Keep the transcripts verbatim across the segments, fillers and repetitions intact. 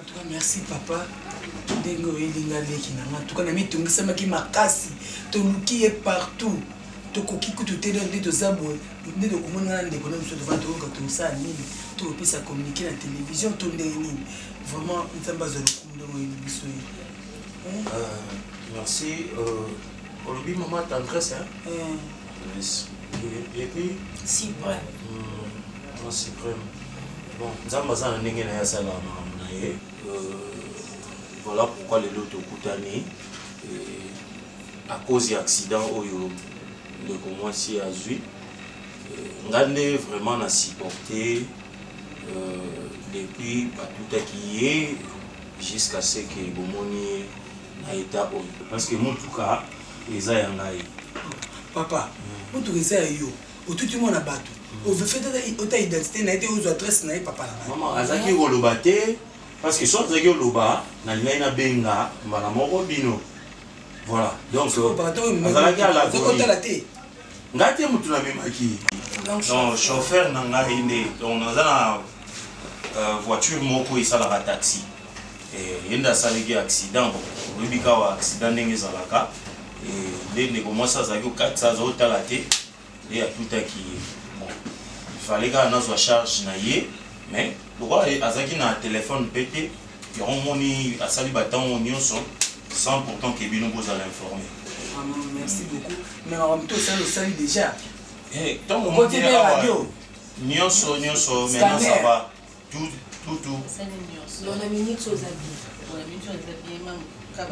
tout cas, merci papa. Dengo elinga leki na. En tout cas, na mi tongi sama ki makasi. Toluki est partout. Tokoki kutu te donc de zabwe. Ne de komona na ndeko na biso devant to ka to sa nini. To pe sa communiquer na télévision to ndeni. Vraiment, nzamba zo lokundo mo biso. Euh merci euh Olobi maman tendresse hein. Euh et puis Cyprès. Non Cyprès. Bon, nzamba za na ndenge na ya sala na ye. Euh voilà pourquoi les lots okutani et à cause d'accident oyo le comment si a zui ngande vraiment na supporter euh depuis pas tout qui est jusqu'à ce que bomoni na état parce que mon tout cas eza ya ngai papa on tout ça yo au tout le monde a battu on veut faire ta identité na été aux adresses na papa na maman azaki rolobate parce que soit azaki loba na linga na benga mbala moko bino voilà donc azalaki à la ngate mutu na memaki non chauffeur na ngai nde donc naza na voiture moko esalaka taxi et yenda asalaki accident oyebi kaka accident ndenge ezalaka nde ndeko mwasi azalaki okatisa azotala te nde atutaki bon il fallait kaka nazwa charge na ye mais lokwa azalaki na téléphone mpe te yango moni asali batango nyonso sans pourtant que bino bozala informé. Merci beaucoup. Mais en même temps, ça le salue déjà. Eh, tant que moi, radio. Nyonso, nyonso, maintenant ça va. Tout, tout, tout. On a mis une chose à dire. On a mis une chose à dire, même quand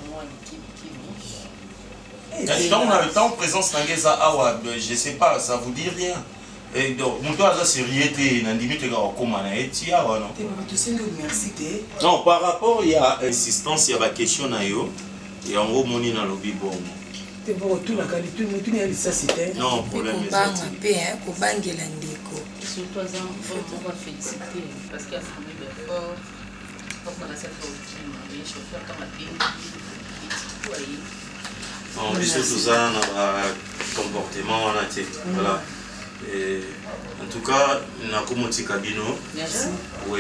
on a Tant on a le temps, présence d'Angeza Awa, je sais pas, ça vous dit rien. Et donc, mon toit là, c'est rien, Nandimi te garo comment na eti awa non. Merci te. Non, par rapport il y a insistance, il y a la question na yo. Et en gros, moni na lobby bon. Te bon tout la qualité, tout ni ça c'était. Non, problème est ça. Pe hein, ko bangela ndeko. Surtout ça, on va féliciter parce qu'il a formé de fort. Comme on a cette routine, les chauffeurs comme a dit. Non, mais surtout ça, on a comportement, on a été voilà. Et en tout cas, on a commencé Cabino. Merci. Oui.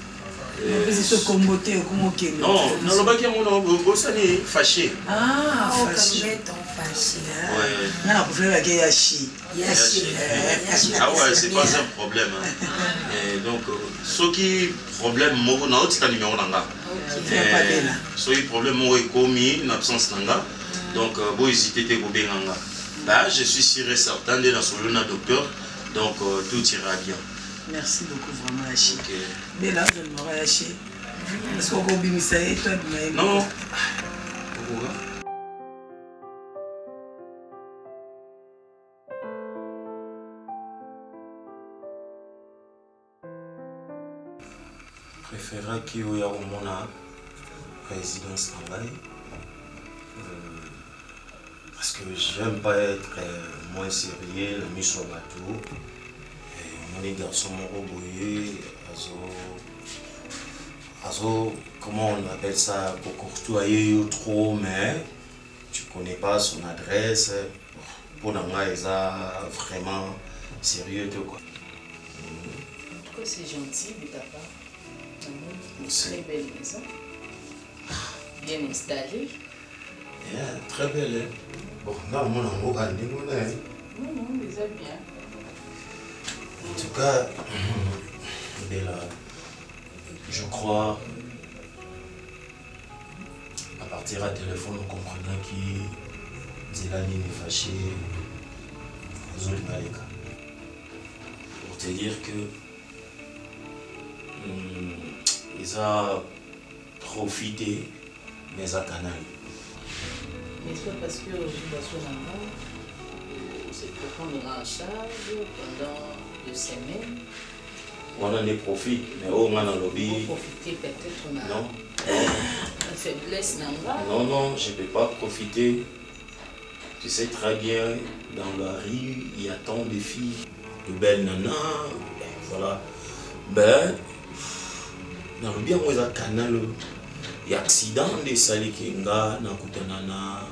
Non, non, le bac est mon nom, fâché. Ah, fâché. Ouais. Non, vous faites la gueule Yashi. Ah ouais, c'est pas un problème. Et donc, ce qui problème, moi, on a autre numéro d'anga. Ce qui problème, moi, est commis, une absence d'anga. Donc, vous hésitez à gober d'anga. Là, je suis sûr et certain de la solution docteur, donc euh, tout ira bien. Merci beaucoup vraiment Yashi. Okay. Mais là, je ne m'aurais Yashi. Est-ce qu'on va bien ça et toi non. Non. Préférerais qu'il y ait une résidence travail. Parce que j'aime pas être euh, moins sérieux, le mis sur le bateau. Mon garçon m'a rebouillé, azo, comment on appelle ça, pour courtoyer ou trop, mais tu connais pas son adresse. Pour Nanga, ils sont vraiment sérieux de quoi. En tout cas, c'est gentil de ta part. Une très belle maison, bien installée. Yeah, très belle. Hein? Bon, non, mon amour, on est non, non, déjà bien. En tout cas, Bella, je crois, à partir du téléphone, on comprendra qui Zélani est fâché, pour te dire que hum, ils ont profité de sa canal. Mais c'est parce que c'est pour prendre en charge pendant deux semaines. On en est profite, mais au moins dans le lobby. Profiter peut-être on a non. une faiblesse. Non, non, je ne peux pas profiter. Tu sais très bien, dans la rue, il y a tant de filles, de belles nanas, voilà. Ben, dans le bien, moi, il y a un canal. Il y a accident de Salikenga, Nakutanana,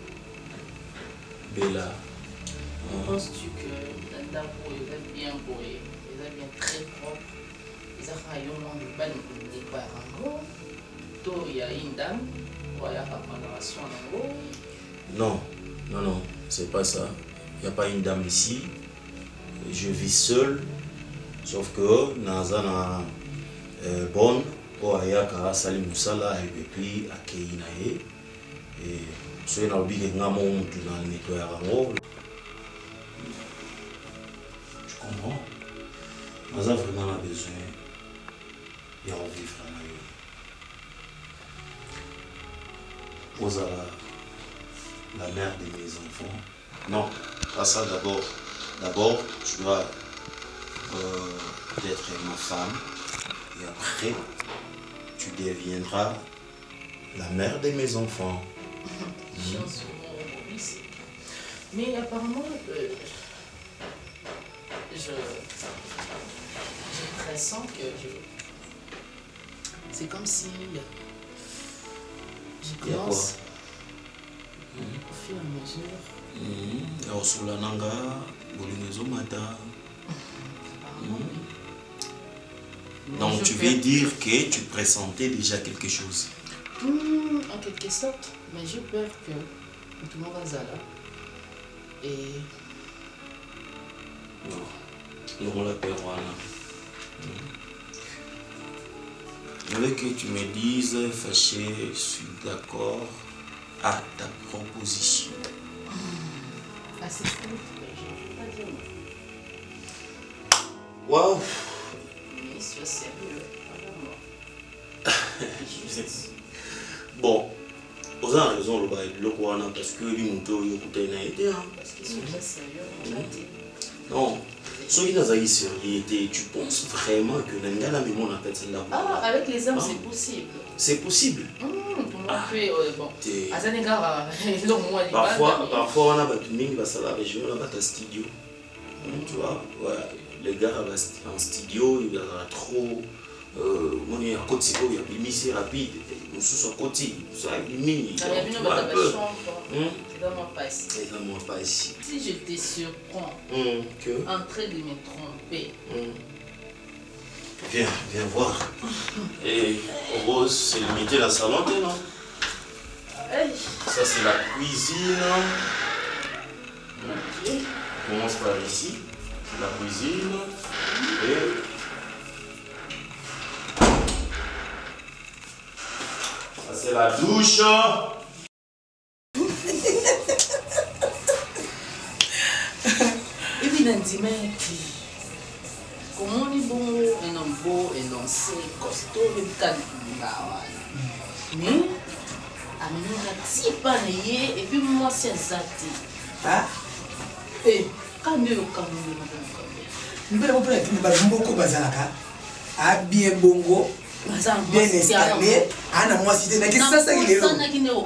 Bella. Penses-tu que la dame est bien bourrée, elle est bien très propre? ils ont eu un débat de Barango. Toi, il y a une dame, il y a un soin. Non, non, non, c'est pas ça. Il n'y a pas une dame ici. Je vis seul. Sauf que Naza na bonne pour Ayaka Salim Moussala et puis à Keinae. Et ceux qui ont oublié que nous avons nettoyé la robe. Je comprends. Naza vraiment a besoin de revivre la vie. Pose la mère de mes enfants. Non, pas ça d'abord. D'abord, je dois euh, être ma femme. Et après, tu deviendras la mère de mes enfants. Chance mmh. Mais apparemment, euh, je, je pressens que je, c'est comme si je commence mmh. au fur et à mesure. Mmh. Alors, sur la nanga, bolinezo mata. Donc tu veux dire que tu pressentais déjà quelque chose? Mmh, en quelque sorte, mais j'ai peur que tout le monde va là. Et... Non, on l'a peur, voilà. Je veux que tu me dises, fâché, je suis d'accord à ta proposition. Ah, c'est cool, mais je ne peux pas dire non. Waouh! Sois sérieux, bon, vous avez raison, le parce que les moutons écoutaient n'a été. Parce qu'ils sont déjà sérieux, non, ceux qui ont sérieux, tu penses vraiment que l'Angala mais mon appelle ça. Ah, avec les hommes, c'est possible. C'est possible. Parfois, parfois on a battu Ming, ça la région, on a battu un studio. Tu vois, ouais. Le gars en studio, il y a trop. On est à côté, il y a des missions rapides. Nous sommes à côté, ça a mis. C'est vraiment pas ici. C'est vraiment pas ici. Si je te surprends en train de me tromper. Viens, viens voir. Et Rose, c'est limité la salon, non? Ça, c'est la cuisine. Ok. On commence par ici. La cuisine et ça c'est la douche. Et puis dans le comment on est bon, un homme beau, un homme sec, costaud, un canard. Mais à nous on a pas et puis moi c'est ça. Ah? Et quand nous quand nous nous avons pris beaucoup bazalaka, a bien bongo, bien installé, ana moi cité na qui ça ça il est là.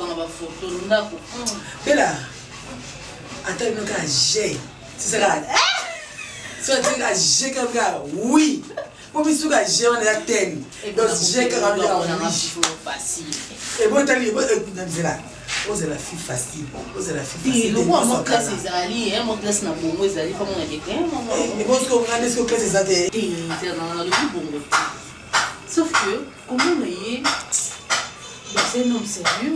Bella, attends nous quand j'ai, c'est ça là. Ça dit que j'ai comme ça, oui. Pour me souvenir j'ai on est à terre. Donc j'ai comme ça, facile. Et bon t'as dit, bon là. Oh, c'est la fille facile. Oh, c'est la fille facile. Le roi, mon classe, c'est Ali, mon classe, n'a pas bon, c'est Ali, comment on a dit, et bon, ce qu'on a dit, c'est que classe, c'est Ali. C'est dans le plus bon. Sauf que, comment on est, c'est un homme sérieux.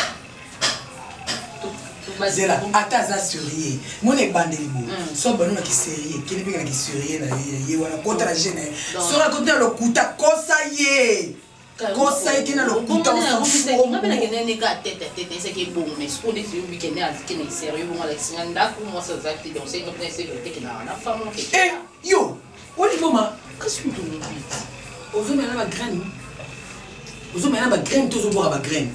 C'est là, attends, ça sérieux. Mon est bandé, soit bon, qui sérieux, qui n'est pas qui sérieux, il y a contre la gêne. Soit contre le coup, t'as conseillé. Conseil qui n'a le coup dans son four. On a bien qu'il n'y a tête tête c'est qui est bon mais ce qu'on dit c'est que qu'il y a qui est sérieux bon Alexandre d'accord moi ça ça donc c'est donc c'est que qui n'a la femme qui eh yo on dit maman qu'est-ce que tu me dis aux hommes il y a ma graine aux hommes il y a ma graine tous au boire ma graine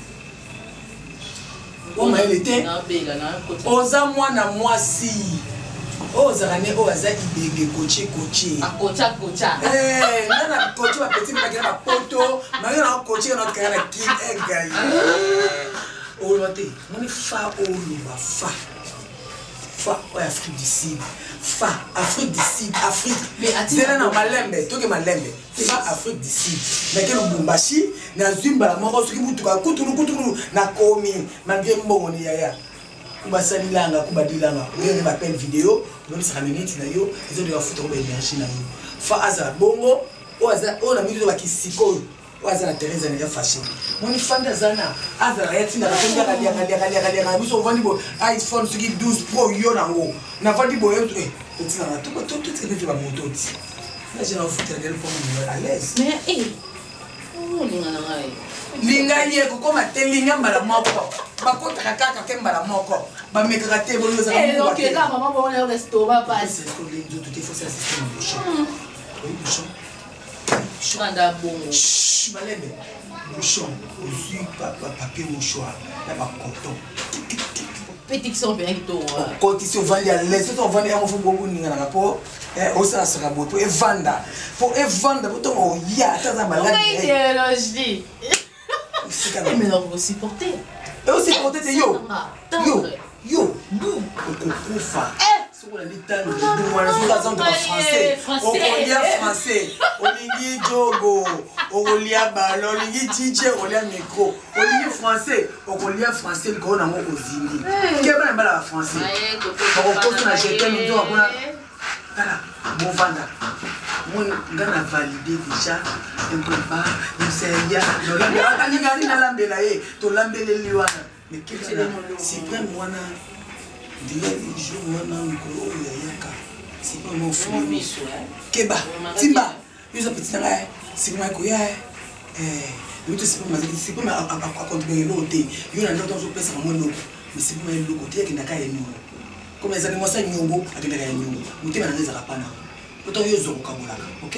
on m'a été aux hommes moi na moi si oh zarane oh aza ibenge coaché coaché a coacha coacha eh nana coaché ba petit ba gana poto ma gana coaché na kana ki egal oh lote mon fa oh ba fa fa oh Afrique du Sud fa Afrique du Sud Afrique mais atira na malembe to ke malembe fa Afrique du Sud mais ke Lubumbashi na zimba la moko soki mutuka kuturu kuturu na komi malgré mbongo ni yaya kubasalilanga kubadilanga ngene ba pen vidéo donc ça minute na yo ils ont de foutre ba énergie na yo fa aza bongo o oyo na miki tobaki sikoyo oyo aza na terrain ezana ya fashion moni fanda aza na azala ya ntina kakoliakaliakaliakaliakaliaka biso ovandi boye iphone soki douze pro yo nango navandi boye otinaka totika mpe bamoto oti nagena ofutelakeli mpo à l'aise lingai ye kokoma te linga mbala moko bakotaka kaka te mbala moko bamekaka te balebe bouchon ozwi papier mouchoir na bacoton okotisi ovandi ya lese to ovandi yango fo boboninganaka mpo osalasaka boye mpo evanda mpo evanda po ntongo oya ata aza maladi osupporte te yo yo yo okokufa sokolandi ntango wana soki azantoka français okolia français olingi jogo okolia balo olingi dj okolia micro olingi français okolia français likolo nango ozindi kebana mbala ba français bakokoso na jetem ndo akona tala bovanda nga na valide déjà ntoba mseya nolambelakanyingani nalambela ye tolambeleli wana mais suprême wana ndiye jour wana mikolo oyo yayaka suprême ofumi keba timba yoza petit na ngai suprême akoya mito suprême akontribue eloko te yo na ndoto ozopesaka mo eloko mais suprême eloko te akendaka ya nyongo comme ezali mwasa nyongo akendaka ya nyongo motema na ngai ezaka pana autant yo zokokabolaka ok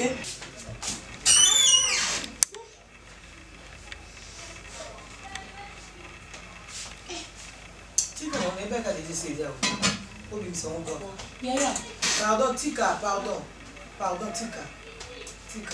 pardon tika pardon pardon tika tika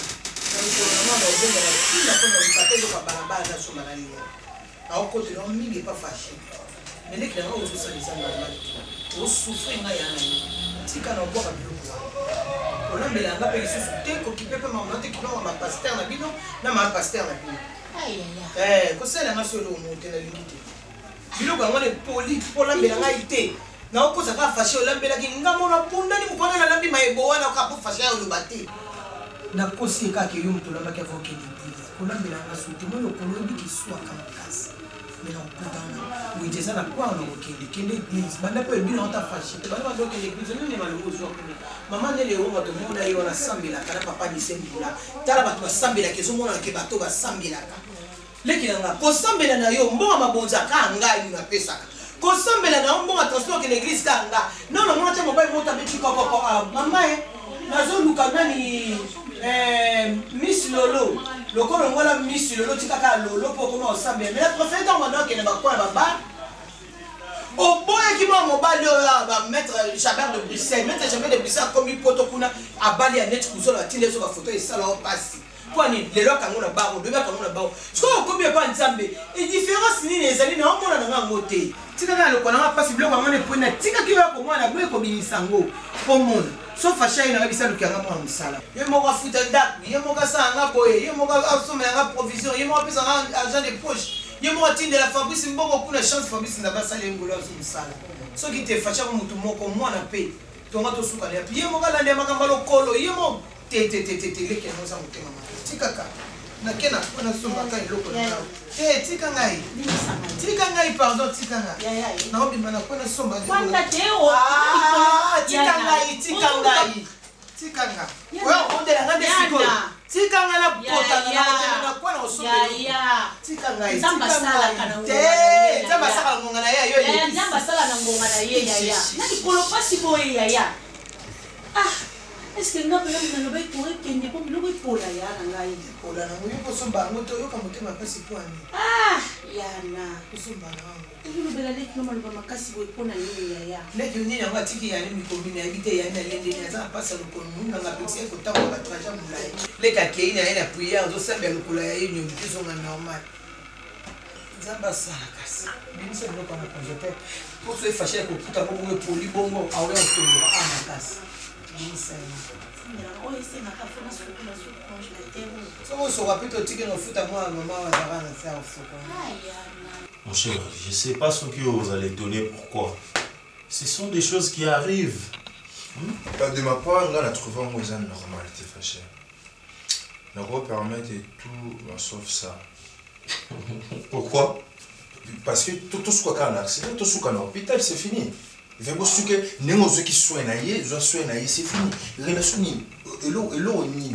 aokotela mingi pas fâché mais les clients aussi ça les a au souffrir nga yana tika na boka biloko olambela nga pe lisusu te kokipe pe mama te kilo ma pasteur na bino na ma pasteur na bino eh kosela nga solo monte na limite biloko yango ne poli polambela nga ite na okosa ka fâché olambela ki nga mona punda ni mukwana na lambi maebo wana ka po fâché ya olobate na kosi ka ke yo muto lamba ka voke di olambela nga soute mo yo kolombi ki swa ka makasi mais on peut dans oui déjà la quoi on a okende kende église banda pe bino on ta fâché te banda donc l'église nous ne maloko zo ko maman ne le o to mona yo na sambela kana papa ni sembila tala bato ba sambela ke zo mona ke bato ba sambela ka leki nga ko sambela na yo mbonga mabonza ka ngai na pesaka ko sambela na mbonga transport ke l'église ka nga non non mona te mobile mota beti ko ko mama e nazo luka nani eh Miss Lolo lokolo ngola Miss Lolo tikaka lolo po koma osambela mais la prophète on va donc ne va quoi baba au boye ki mo mobile ba mettre Chabert de Bruxelles mettre Chabert de Bruxelles comme il poto kuna abali ya net kuzola tinde so ba photo et ça là on passe kwani lelo kango na bango de ba kango na bango so ko bien pas nzambe et différence ni les ali na omona na ngote tika na lokona na passe biloko ngo ne pona tika ki ba ko mwana boye ko binisango po mona so fâché na bisa lukanga mwana musala ye moko futa dak ye moko sa nga boye ye moko asomela nga provision ye moko pesa nga argent de poche ye moko tinde la Fabrice mboko kuna chance Fabrice na basala ngolo so musala so ki te fâché ko mutu moko mwana pe tonga to suka le ye moko la ndema kamba lokolo ye moko te te te te te leke no sa mutema tikaka na kena ona somba ka iloko na eh tika ngai tika ngai pardon tika ngai na obi mana kona somba kwanda teo ah tika ngai tika ngai tika ngai wewe ondela ngade siko tika ngai na pota na kotela na kwana osomba ya tika ngai zamba sala kana eh zamba sala ngonga na ya yo eh zamba sala na ngonga na ye ya ya na dikolo pasi boye ya ya ah est-ce que nga pela mna lobe pour kende po biloko ipola ya na ngai ipola na moyo ko somba ngoto yo ka motema pasi kwani ah yana kusomba na ngo bela leki no maloba makasi boye pona nini ya ya leki nini yango atiki ya ni mikombini ya bite ya na lende ni za pasa lokolo munga nga pexi ko tango ba traja mulai leka ke ina ina prière zo sembe lokolo ya yinyo mkizo nga normal zamba sala kasi bimisa lokolo na projeter pour se fâcher ko puta ko ngwe poli bongo awe otombo ana kasi Mon cher, je ne sais pas ce que vous allez donner, pourquoi. Ce sont des choses qui arrivent. Hmm? De ma part, là, la trouvé en raison normalité fâchée. On va permettre tout sauf ça. Pourquoi? Parce que tout ce qu'on a un accident, tout ce qu'on a un hôpital, c'est fini. Il faut que les gens qui soient naïfs, c'est fini. Relation ni, et l'eau et l'eau ni.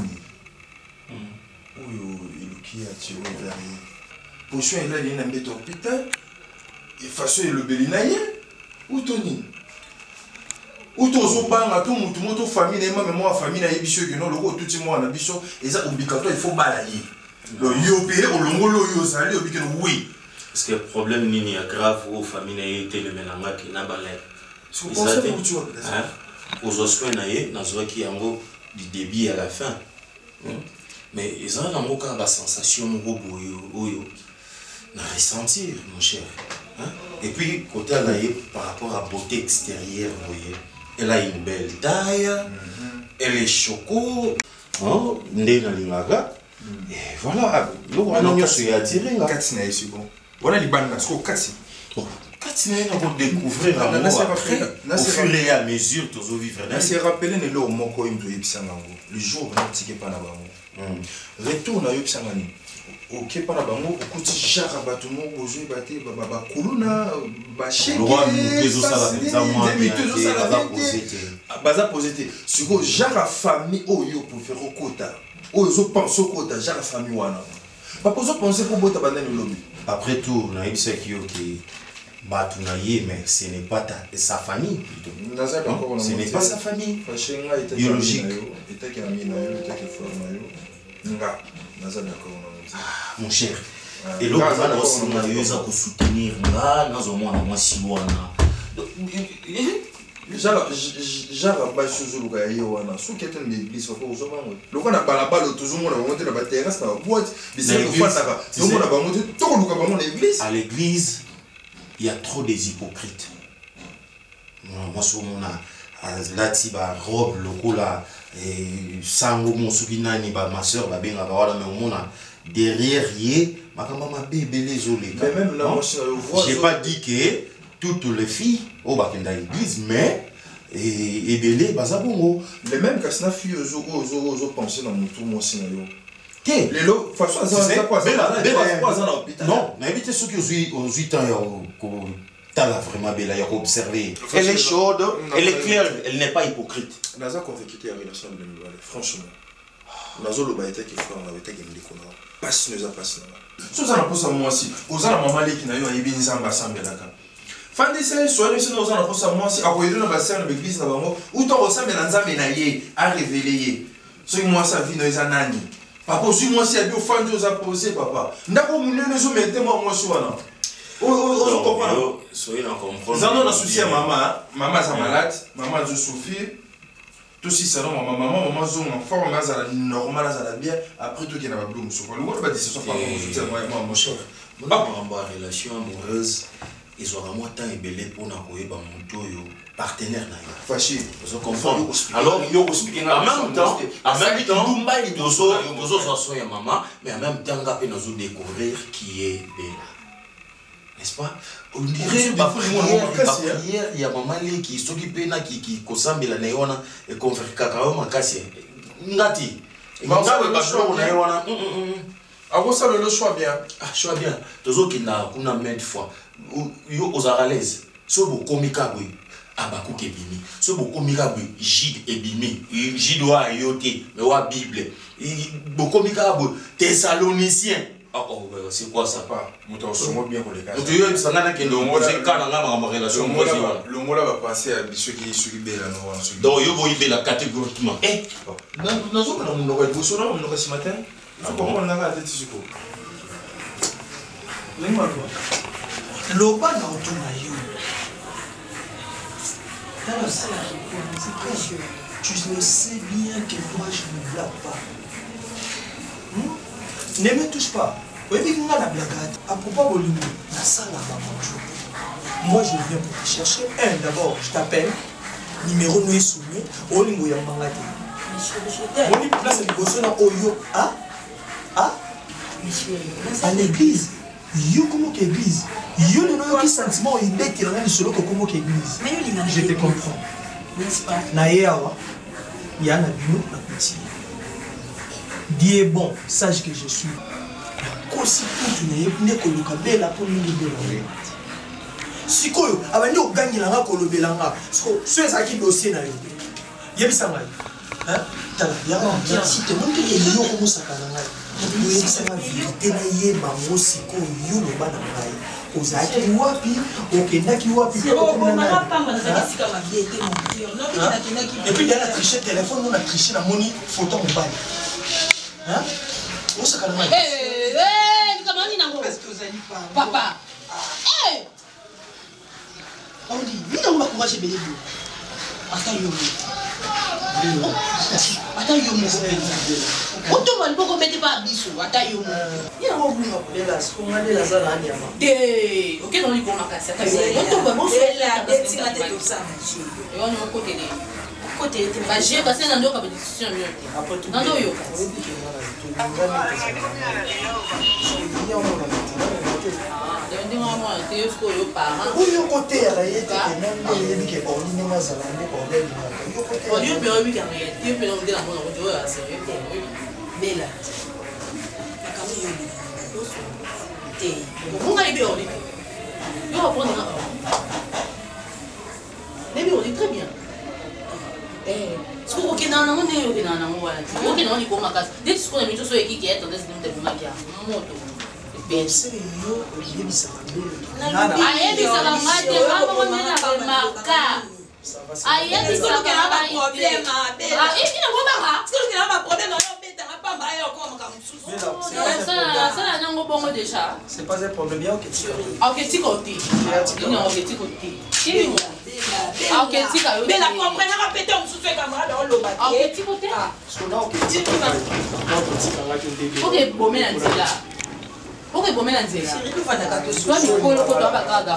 Oui, il qui a tiré vers lui. Pour soin là, il y a un bête hôpital. Il faut le belinaïe. Où Tony? Où tous banga tout mutu moto famille nema mais moi famille na yebisho que non le tout ti moi na biso eza obligatoire il faut balayer. Le yopé au longolo yo sali obike oui. Parce que le problème nini est grave aux familles na été le menanga qui na balai. C'est pour ça que tu vois aux ossois na yé na zo ki yango du début à la fin. Mais ils ont un cas de sensation oyo na ressentir mon cher. Et puis côté là par rapport à beauté extérieure vous voyez. Elle a une belle taille, mm-hmm. Elle est choco, hein, et voilà, on a attiré là. C'est bon. Voilà les bandes, c'est quoi Katsi? Katsi, on va découvrir l'amour après, au fur et à mesure, tu vas vivre. C'est rappelé le lot moko imto yipsangango. Le jour où on tike pas na bango. Retour na yipsangani. Ok pas na bango, okuti jara bato moko ozoi bate ba ba kuluna ba sheke. Roi nous ça la maison moi. Baza posé. Siko jara famille oyo pour faire okota. Oyo pense okota jara famille wana. Pas poser penser pour bota bandani lobi. Après tout, na ibisa kiyo ki bato na ye mais ce n'est pas ta sa famille plutôt. Ce n'est pas sa famille biologique. Était qui a mis na yo, était qui forme yo. Nga, naza d'accord. Mon cher, et l'autre va aussi nous soutenir là, nous au moins moi si loin. Jara jara ba choses luka yo wana sous qui est une église faut aux hommes le qu'on a balabala toujours on va monter la terrasse na boîte c'est le fois ça donc on a monter tout luka ba mon l'église. À l'église il y a trop des hypocrites. Moi sur mon là ti ba robe lokola et sango mon soukina ni ba ma sœur ba benga ba wala mais au mona derrière yé makamba ma bébé les olé. Mais même là moi j'ai pas dit que toutes les filles au bakenda église mais et belé bazabongo les mêmes kasna filles ozo ozo ozo penser dans mon tout mon scénario. Que les lo façon ça ça quoi ça quoi ça dans l'hôpital. Non, mais évitez ceux qui ont huit ans t'as la vraiment belle à observer. Elle est chaude, elle est claire, elle n'est pas hypocrite. Naza convaincu qu'il y a une relation de nouvelle franchement. Nazo lo baïta qui fait on avait été game déconnant. Passe nous a passé là. So ça na posa moi aussi. Oza na maman leki na yo ayebi nzamba sambelaka. Fandi c'est soit nous oza na posa moi aussi akoyedo na bassin na église na bango ou to osambela nzambe na ye a révéler. So moi ça vie no eza nani. Papa aussi moi si abi ofandi oza poser papa. Ndako munene zo mette moi moi so wana. Oh oh oh comprends. Soyez en comprendre. Ça non souci à maman, maman ça malade, maman je souffre. Tout si ça non maman maman maman zo en forme ça normal ça la bien après tout qui n'a pas bloum sur le monde va dire ce soir moi moi mon cher. Ba ba relation amoureuse ils ont vraiment temps et belé pour na koyeba monto yo partenaire na yo. Fâché. Vous comprenez? Alors yo expliquer en même temps en même temps Dumba il dozo dozo ça so ya maman mais en même temps ngapé na zo découvrir qui est Bella. N'est-ce pas? On dirait que prière, il y a maman qui s'occupe na qui qui kosambela na yona et convaincre kakao makasi. Ngati. Ngati ba choix na yona. Ah vous savez le choix bien. Ah choix bien. Tozo ki na kuna maintes fois. Yo ozara l'aise. So bo komika bwe. Abaku kebimi. So bo komika bwe Jide ebimi. Jide wa yote mais wa Bible. Bo komika bwe Thessaloniciens. Ah oh c'est quoi ça pas moto somo bien pour les cas. Tu yo sangana ke ndongo zekana ngama ngama relation moi le mot là va passer à ceux qui ceux qui bela no. Donc yo bo ibela catégoriquement. Eh non non zo kana munoko bo so na munoko ce matin. Tu comprends na ka tete siko. Lema lo. Loba na otuna yo. Dans ça là c'est précieux. Tu le sais bien que moi je ne blague pas. Hmm? Ne me touche pas. Oui, mais il y a la blague. À propos de l'humour, la salle à maman. Moi, je viens pour te chercher. Un, d'abord, je t'appelle. Numéro nous est soumis. Au niveau de la maladie. On dit que là, c'est le bosseur dans Oyo. Ah? Ah? À l'église. Yo, comment qu'église? Yo, le nom qui sentiment, il est qu'il y a solo comment qu'église. Je te comprends. N'est-ce pas? Naïawa. Il y a un abîme, un petit. Dieu bon, sache que je suis. Kosi kutu ne koluka bela pour mingi bela. Sikoyo, abandi ogangela nga kolobela nga. Siko, so ezaki dossier na yo. Yebisa ngai. Hein? Tala, ya si te monte ke yo ko musaka na ngai. Yo yebisa nga vérité na yeba mo sikoyo yo loba na ngai. Ozaki wapi, okendaki wapi. Et puis il y a la tricher téléphone, on a triché la monnaie photo mobile. Hein? On s'est calmé. Eh, eh, comment on dit nango? Papa. Eh. On dit, il n'a pas courage belé. Attends yo. Attends yo mo. Auto man boko mete pa biso, attends yo mo. Il n'a pas voulu m'appeler là, ce qu'on a dit là ça là niama. De, OK dans les koma kasa. Auto ba mo fait la bête m'a tête ça. Et on est au côté de côté de ba j'ai passé dans notre compétition mieux. Dans nos yo. Oui, au côté, elle a été même elle dit que on dit mais ça va problème. On dit mais oui quand même, il peut nous dire dans mon audio là, c'est mais là. La caméra est là. On a bien on dit. Yo on prend là. Mais bien on dit très bien. Eh, ce qu'on OK dans on est OK dans on voilà. OK dans on dit comment casse. Dès que ce qu'on a mis sur qui qui est dans des de maquia. Moto. Pensez yo yebisa nana ayebisa la mate mama on est na marka ayebisa la problème ah et puis na ngobanga parce que na problème na yo beta na pamba yo comme comme sous ça ça na ngo bongo déjà c'est pas un problème bien OK OK tikoti non OK tikoti OK tika yo mais la comprendre répéter on sous fait camarade on loba OK tikoti ah so na OK tikoti OK bomé na nzela OK bomé na nzela toi mikolo ko toba kaka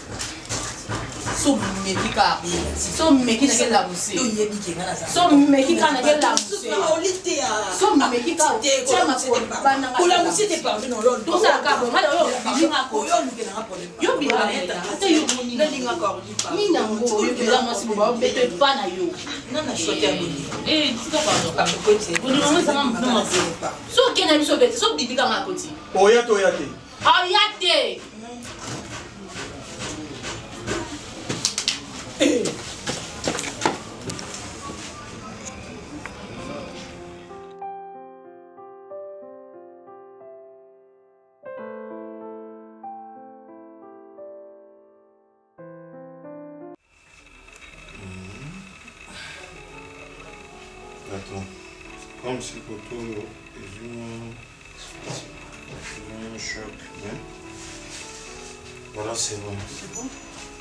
so mekika so mekika na kela musi so mekika na kela musi so mekika chama ko bana kula musi te parmi non lo tout ça ka bon ngalo yo bilinga ko yo lukena nga problème yo bilinga ate yo na linga ko ni na ngo yo bilinga mwasi bo beto pa na yo nana chote ya boni eh tika pa ndo ka ko tse boni mo sa ngam so kena biso bete so bibika ngakoti oya to ya te ayate Attends, comme si photo est une, un choc, hein? Voilà, c'est bon. C'est bon?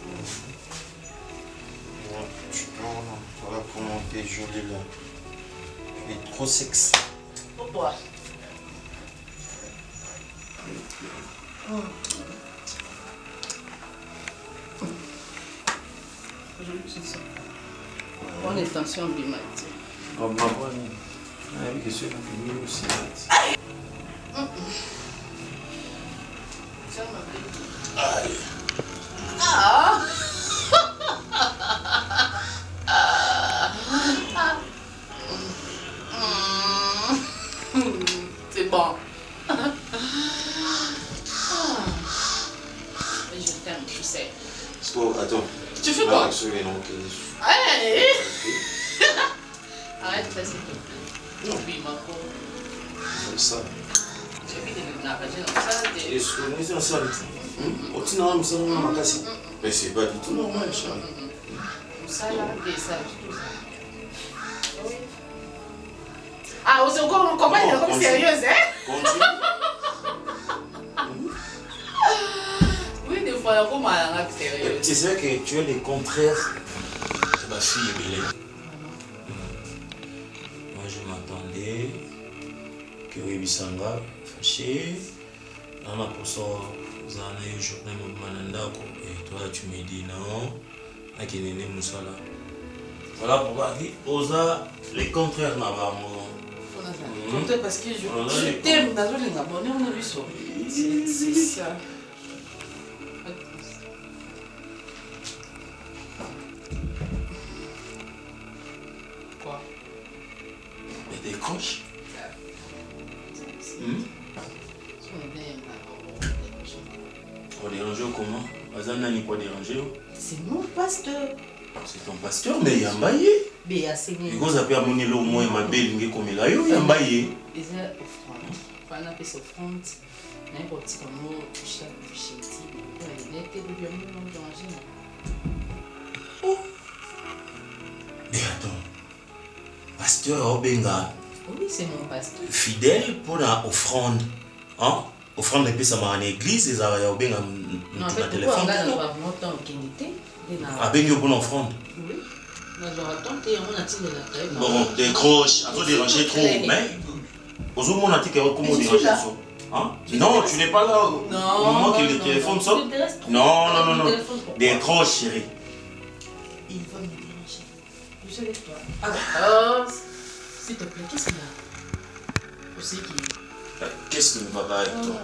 Ouais, tu tournes, voilà comment t'es jolie là. Tu es trop sexy. Pourquoi? Bonne extension bimatique. Oh, ma bonne. Avec que c'est mieux aussi. Ah! C'est bon. Mais je t'aime, tu sais. Oh, attends. Tu fais quoi? Hey! Arrête de faire ça. Non. Oui, ma pauvre. Comme ça. J'ai vu des nappes, j'ai ça. Est-ce que nous sommes ensemble? Au final, nous sommes en casse. Mais c'est pas du tout normal, Charles. Ça là, des sages, tout ça. Oui. Ah, on se comprend comme sérieuse, hein? Continue. Oui, des fois, on m'a l'air sérieuse. Tu sais que tu es le contraire de ma fille Bélé. Moi, je m'attendais que Wibisanga fâché. On a pour ça, vous en avez eu journée Manandako. Et toi, tu me dis non. Akinene Moussala. Voilà pourquoi il osa le contraire n'a pas mon. Peut-être parce que je, je t'aime, dans le abonné, on a vu ça. C'est ça. Quoi? Mais décroche. Azana n'est quoi dérangé? C'est mon pasteur. C'est ton pasteur, mais il y a mbaye. Mais il y a Seigneur. Because après à mon élo moi ma belle nge comme là yo il y a mbaye. Les offrandes. Enfin, on appelle ça offrande. N'importe comment chaque chéti. Il y a des bien danger. Oh. Mais attends. Pasteur Obenga. Oui, c'est mon pasteur. Fidèle pour la offrande. Hein? Offrande et puis ça m'a en église et ça va Obenga non, en fait, téléphone. On a pas longtemps au Kennedy. Ah ben pour l'offrande. Oui. Bon, décroche, à toi déranger trop, mais aux autres, on a dit comment déranger ça. Hein? Non, tu n'es pas là au moment que le téléphone sonne. Non, non, non, non. Décroche, chérie. Il va me déranger. Je suis avec toi. Ah, s'il te plaît, qu'est-ce qu'il y a? Je sais qui. Qu'est-ce qui ne va pas avec toi?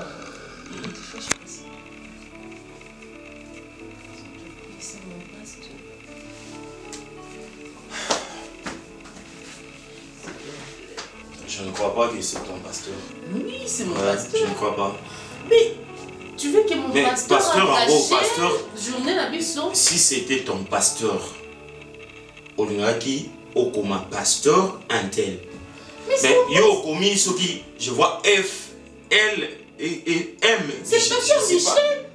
Je ne crois pas que c'est ton pasteur. Oui, c'est mon ouais, pasteur. Je ne crois pas. Mais tu veux que mon mais pasteur, pasteur en gros, pasteur, journée la mission. Si c'était ton pasteur, on dirait qui au comme pasteur un tel. Mais, mais yo comme ce qui je vois F, L et, et M. C'est pasteur Michel.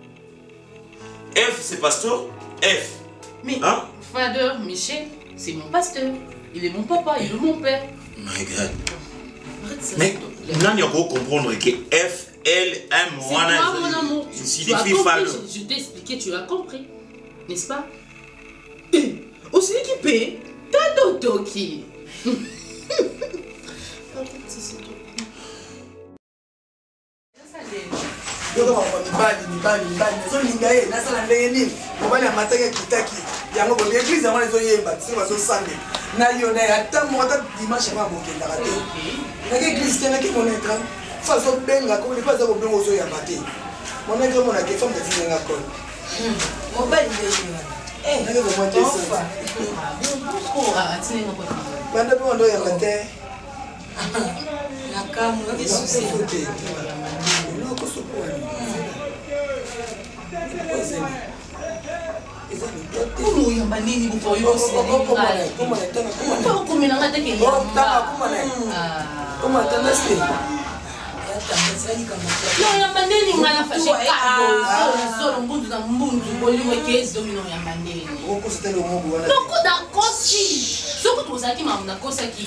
F c'est pasteur F. Mais hein? Father Michel, c'est mon pasteur. Il est mon papa, il est mon père. My God. Mais là, il faut comprendre que F, L, M, c'est moi, mon amour. Tu signifie Father. Je, je t'ai expliqué, tu as compris. N'est-ce pas? Et aussi qui paie, t'as d'auto qui. mibali mibali mibali nazolinga ye nasala ndenge nini mobali amataki akitaki yango boye eglise yango ezoyemba tise bazosambela na yo na ye ata moko ata dimanche yango abokendaka te naki eglise te naki monetre fa azobenga kolepo aza kobenga ozoyamba te monaki omonake femme datinenga kole mobali nde naki komwa te banda mpe wanda oyamba te nakamwe esusi Como yamba nini buko oyosela okomela nga teke no yamba ndeni nga na fashe solo mbundu na mbundu bolingo ekezi domino yamba ndeni loko dakosi soki tozalaki mamu nakosaki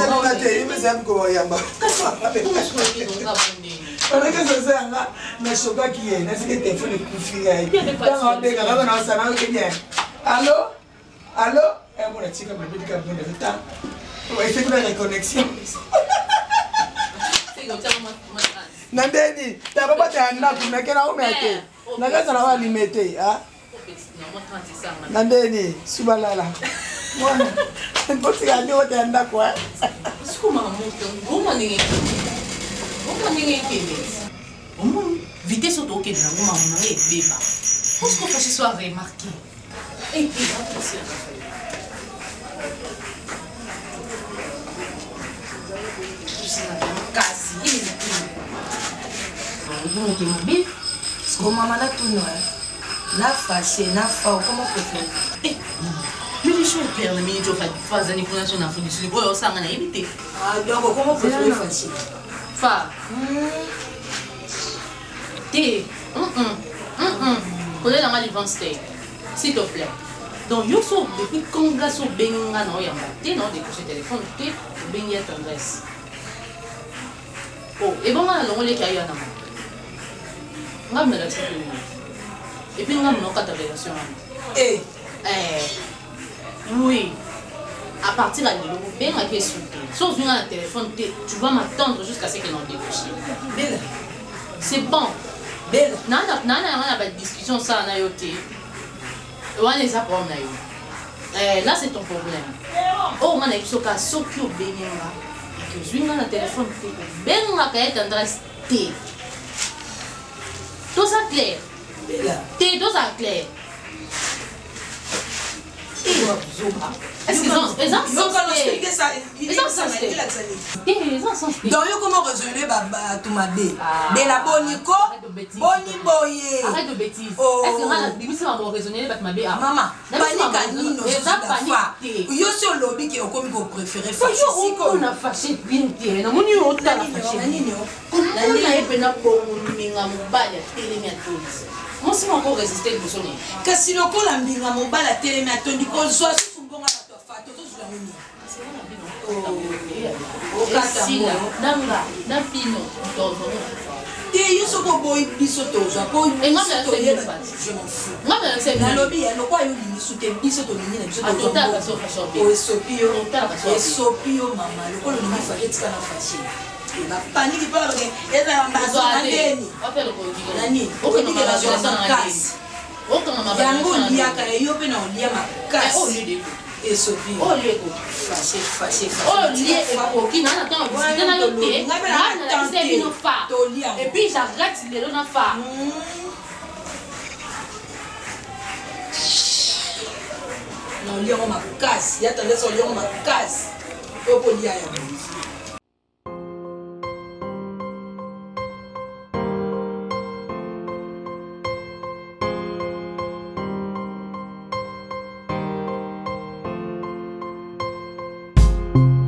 onakesozanga nashokaki ye nasike telefone ekufi ye ntango abenga kaka naosana oke bien allo allo mona tika mabedika boneta efeki na reconnexion na ndeni tababata ya ndako nakena omea te nakazala balime te na ndeni subalala mwana nkotika nde ote ya ndako vitesse auto que nous avons amené bébé. Pour ce qu'on fait ce soit remarqué. Et puis là aussi. Quasi. On est mobile. Ce que maman a tout noir. Na fâché, na fa, comment on fait? Eh, mais les choses claires, les minutes au fait, phase de négociation en France, c'est quoi ça on a évité. Ah donc comment on peut faire fâché? Fa. Té, hum hum, hum hum, connais la malivance té, s'il te plaît. Donc yo so depuis quand gars so benga non yamba té non décrocher téléphone té benga tendresse. Oh, et bon là on les caillou na moi. Ngam na la tiko. Et puis ngam no kata relation. Eh, eh. Oui. À partir de là, benga qui est souté. Sauf une à téléphone té, tu vas m'attendre jusqu'à ce que l'on décroche. Bella. C'est bon. Bella. Nana, nana, on a une discussion ça na yoté. On a des problèmes na yo. Eh, là c'est ton problème. Oh, on a une soka soki au benga. Et que je na téléphone té. Benga ka est adresse té. Tout ça clair. Bella. Té, tout ça clair. Eh, Est-ce qu'ils ont ils ont sens donc yo comment raisonner bato mabe bela boniko boni boye arrête de bêtises est-ce que ngana bimisi mamo raisonner bato mabe mama panika nino eza panique yo si olobi ke okomi ko préférer fâché siko na fâché bien te na moni yo tala fâché nini nani na epena bongo minga mobali atelemi atondi mosi moko résister liboso nini kasi lokola mbinga mobali atelemi atondi kozwa susu mbongo bato afa tozozwa nini nanga na bino te yo soko boyi biso tozwa po nalobi lokwa yo limisu te biso tolingi na biso esopi yo esopi yo mama lokolo lingi fake tika na fashe bapaniki mpona bake ezala mbazwa ndeni nani okendike bazwa makasi yango oliaka yo mpe na olia makasi esopi fashe fashe olie ekoki na na temps visite na yo te na na bino fa et puis j'arrête lelo na fa na oliango makasi ya tendance oliango makasi oyo polia yango thank you